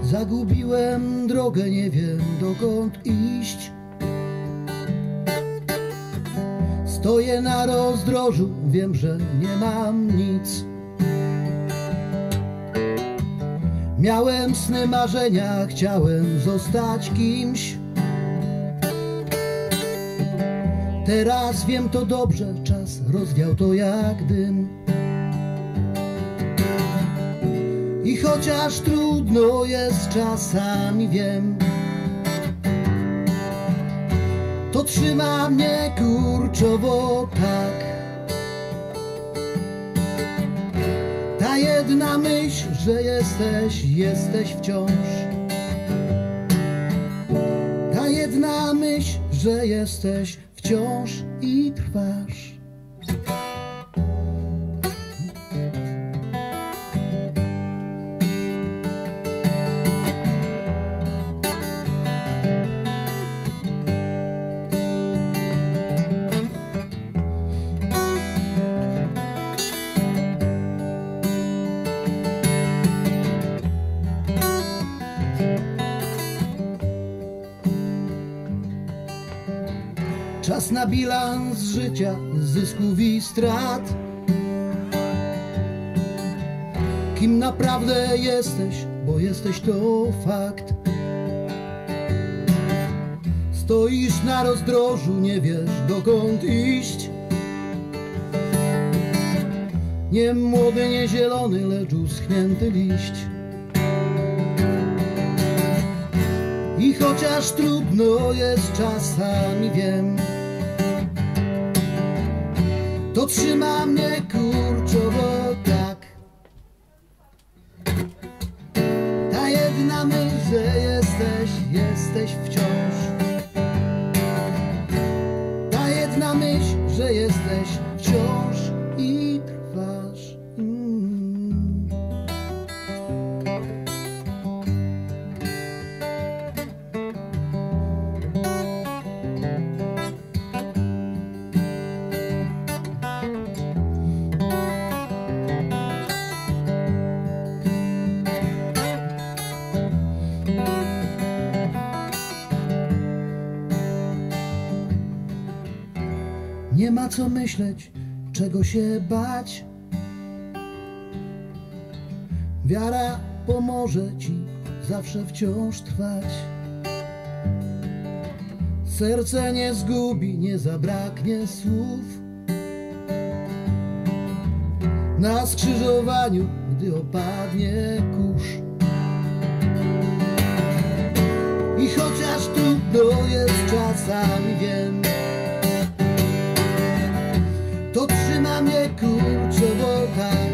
Zagubiłem drogę, nie wiem dokąd iść. Stoję na rozdrożu, wiem, że nie mam nic. Miałem sny, marzenia, chciałem zostać kimś. Teraz wiem to dobrze, czas rozwiał to jak dym. I chociaż trudno jest czasami, wiem, to trzyma mnie kurczowo tak. Ta jedna myśl, że jesteś wciąż. Ta jedna myśl, że jesteś wciąż i trwasz. Czas na bilans życia, zysków i strat. Kim naprawdę jesteś, bo jesteś to fakt. Stoisz na rozdrożu, nie wiesz dokąd iść. Nie młody, nie zielony, lecz uschnięty liść. I chociaż trudno jest czasami, wiem, to trzyma mnie kurczowo tak. Ta jedna myśl, że jesteś wciąż. Ta jedna myśl, że jesteś wciąż i trwasz. Nie ma co myśleć, czego się bać. Wiara pomoże ci zawsze wciąż trwać. Serce nie zgubi, nie zabraknie słów. Na skrzyżowaniu, gdy opadnie kurz. I chociaż trudno jest czasami, wiem, to trzyma mnie kurczowo tak.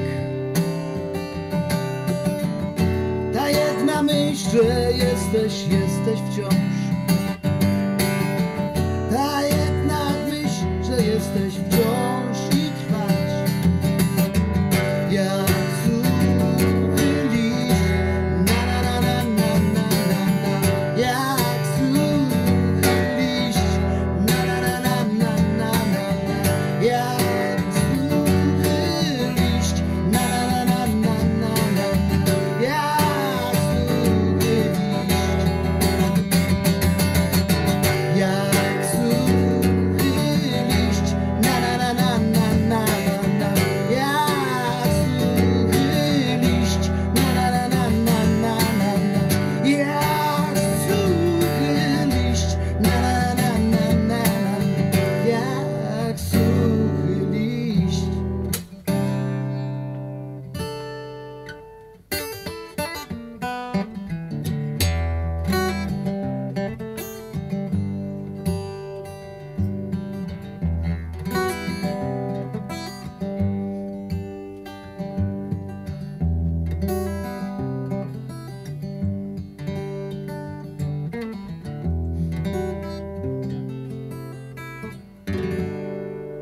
Ta jedna myśl, że jesteś wciąż. Ta jedna myśl, że jesteś wciąż i trwasz. Jak suchy liść, na na na na na na na. Jak suchy liść, na na na na na na na. Jak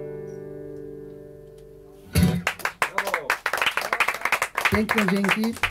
piękne dzięki.